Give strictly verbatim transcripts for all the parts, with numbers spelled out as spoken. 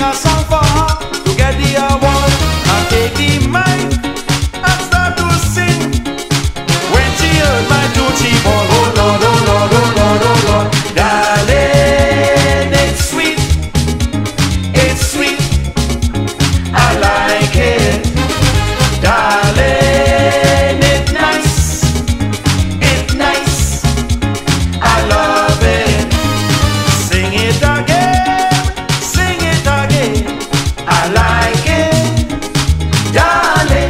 a song for her to get the award. I take the mic and start to sing. When she heard my tune, she bawled, oh Lord, oh Lord, oh Lord, oh Lord. Darling, it's sweet, it's sweet, I like it. Darling, it's nice, it's nice, I love it. Sing it again, sing it again, I like it, darling.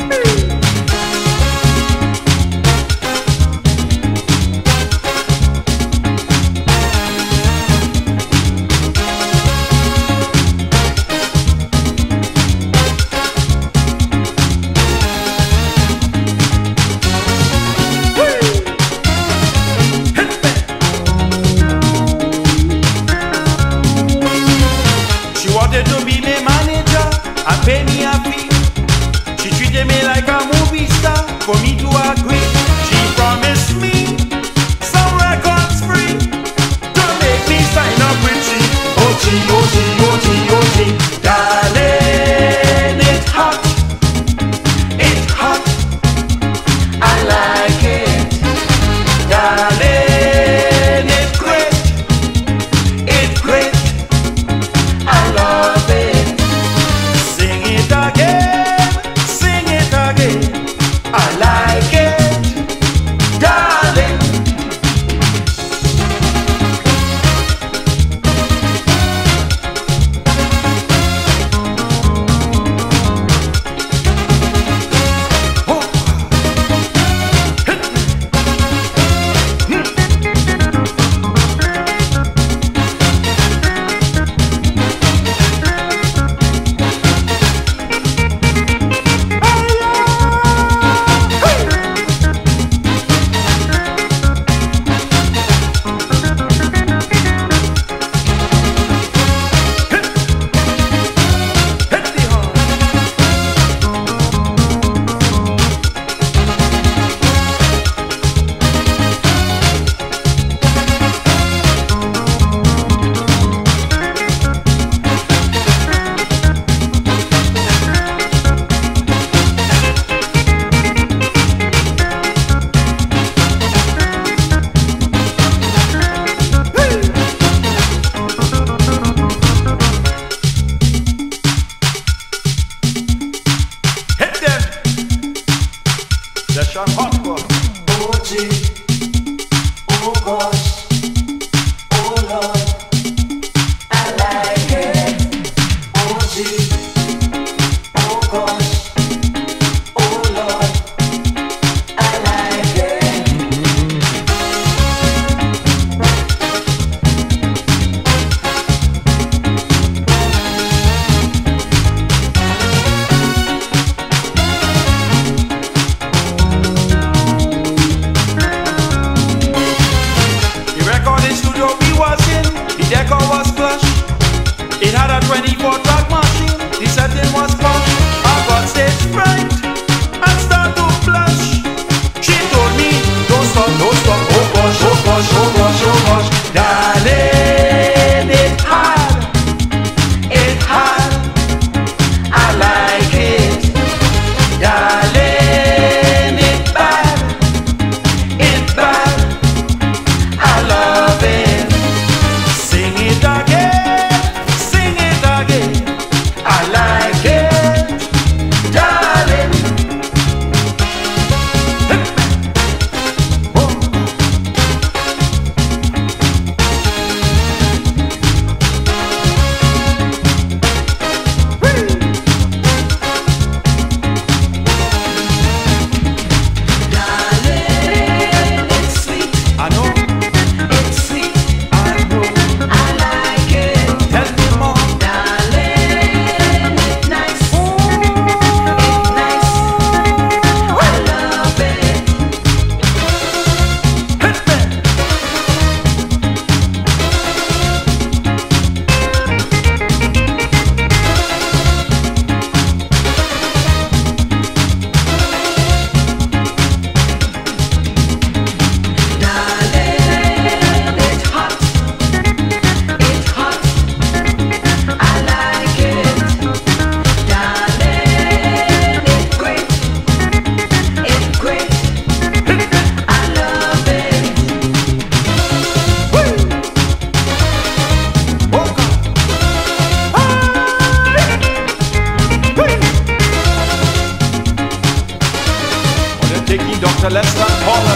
She wanted to be my manager and pay me a fee. She treated me like a movie star for me to agree. She promised me some records free to make me sign up with she. O G, O G, O G, O G. Darling, it's hot, it's hot, I like it. Darling, it's great, it's great, I love it. Sing it again, sing it again, I like it, darling. Oh. Hit them. That's your hot one. O G, oh gosh, oh Lord, I like it. O G, oh gosh, oh Lord, I like it. The recording studio we was in, the decor was plush. It had a twenty-four track machine, the setting was posh. I got stage fright and start to blush. She told me, don't stop, don't stop, oh gosh, oh gosh, oh gosh, oh gosh. Darling, it's hard, it's hard, I like it. Darling, it's bad, it's bad, I love it. Sing it again, sing it again, to less than quarter